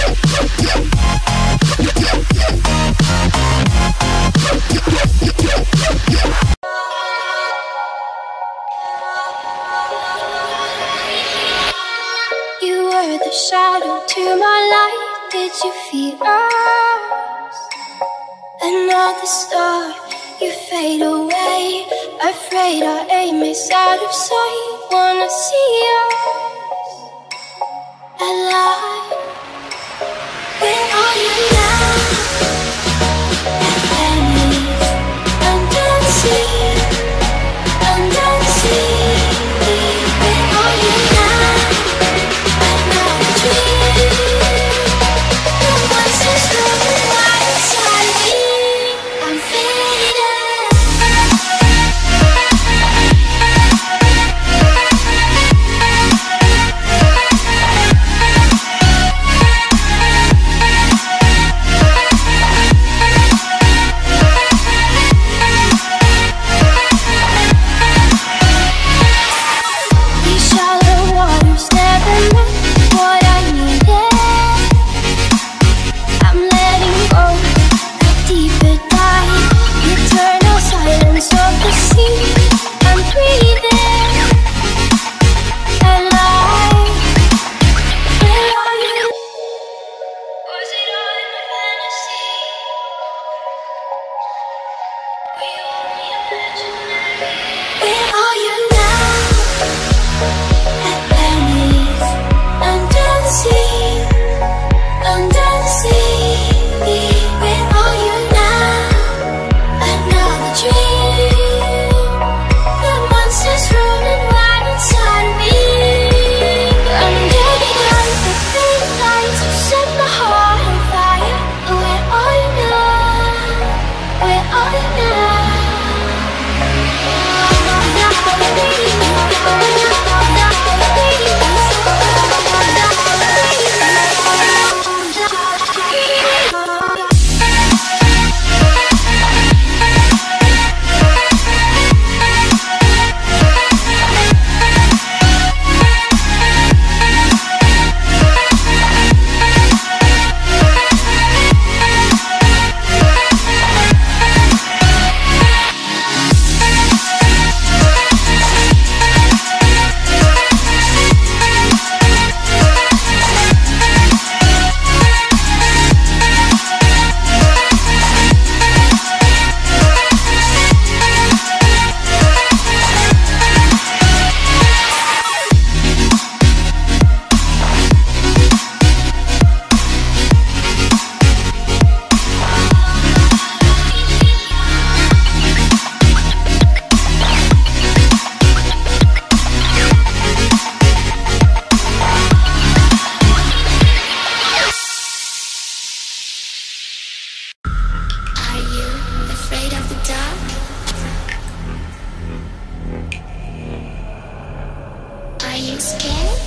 You were the shadow to my light. Did you feel us? Another star, you fade away. Afraid our aim is out of sight. Wanna see us alive. Where are you now? At Venice, under the sea, under the sea. Where are you now? Another dream. The voices rolling right inside me. I'm faded. These shallow waters never meant what I needed. I'm letting go, a deeper dive. Eternal silence of the sea. I'm breathing alive. Where are you? Was it all in my fantasy? Were you only imaginary? Where are you now? At Venice, under the sea, under the sea. Where are you now? Another dream. The monsters rolling right inside of me. I'm getting out of the faint lights to set my heart on fire. Where are you now? Where are you now? Are you afraid of the dark? Are you scared?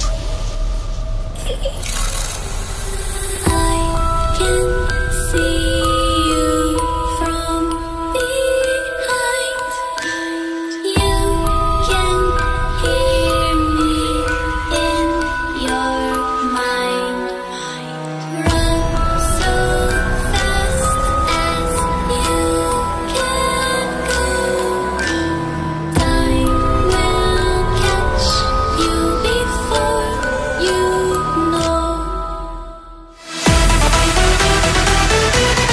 I can see you from behind. You can hear me in your mind. Run so fast as you can go. Time will catch you before you know.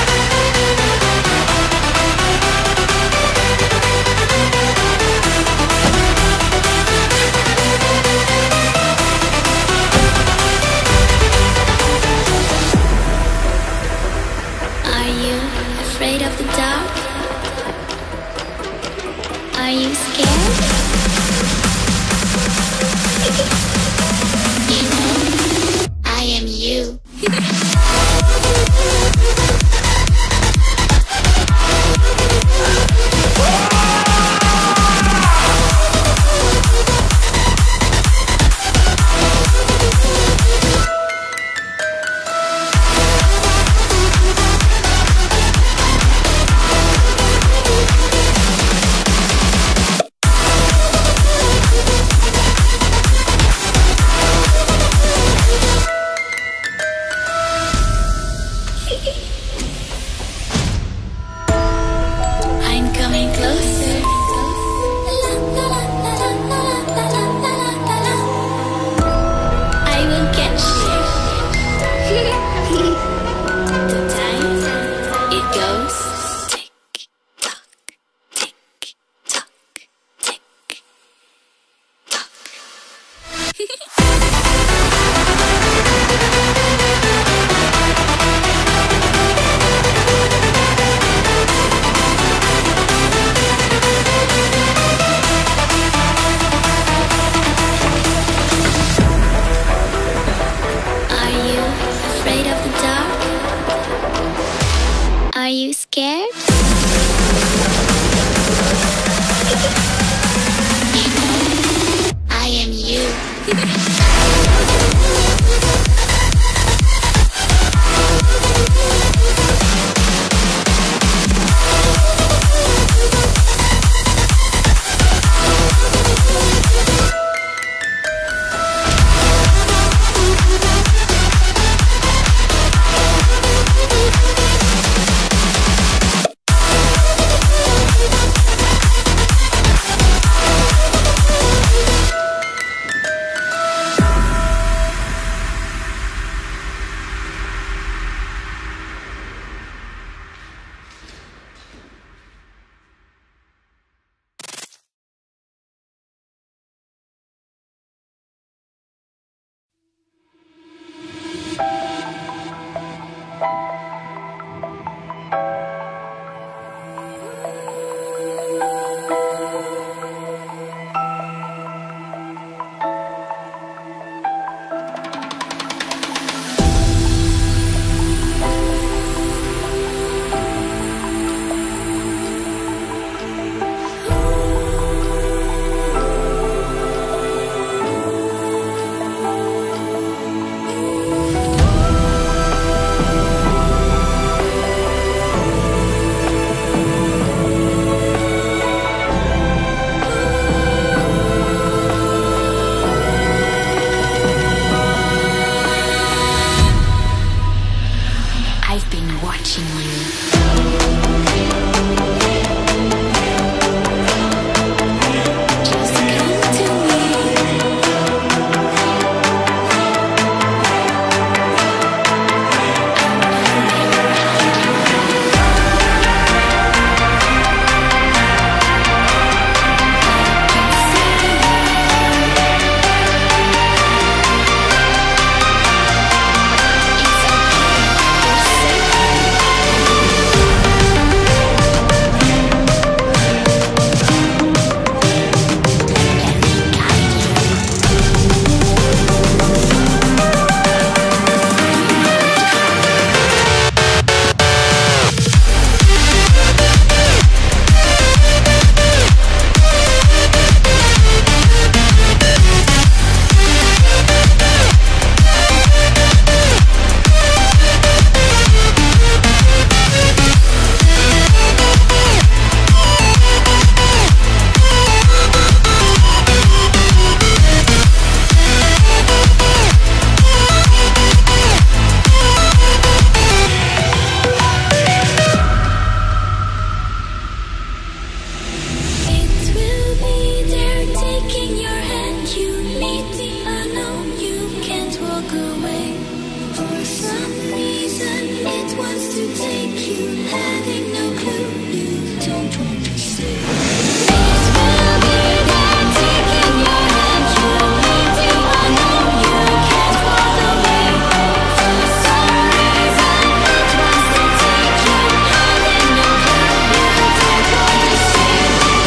take you, having no clue you don't want to say. This will be there, taking your hand, you're leading. I know you can't walk away. For some reason, it wants to take you, having no clue you don't want to say.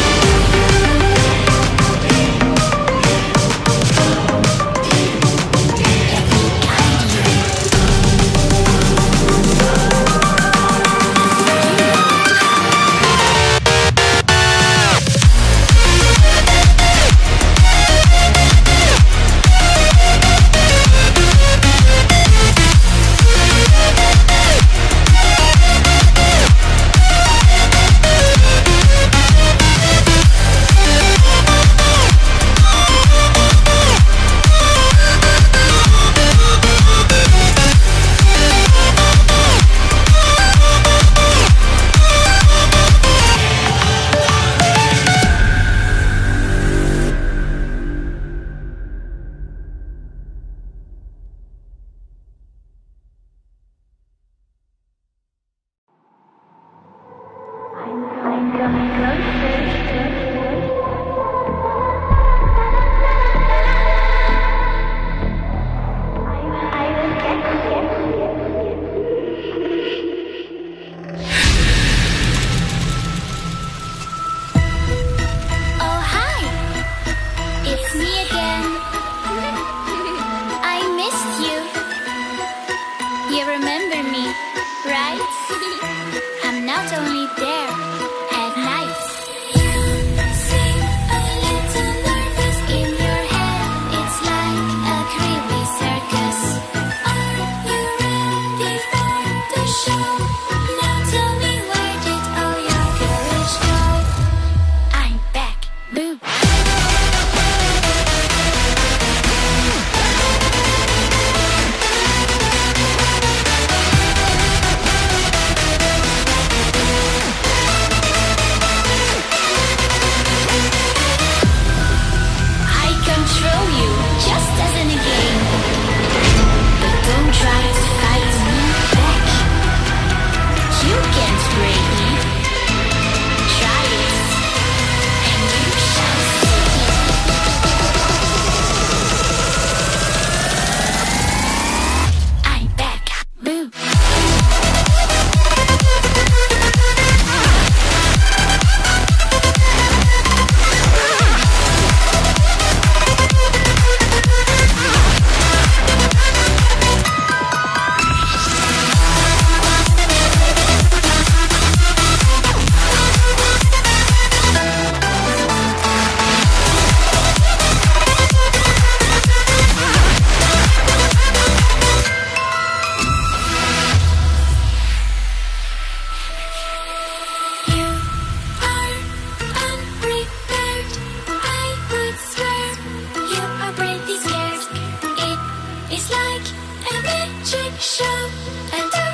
Oh, hi! It's me again. I missed you. You remember me, right? I'm not only there at night. You seem a little nervous in your head. It's like a creepy circus. Are you ready for the show? Now tell me, where did all your courage go? I'm back. Boo. I control you, just as in a game. But don't try to fight me back. You can't break me. Try it, and you shall see. I'm back. Boo. You are unprepared. I would swear you are pretty scared. It is like a magic show, and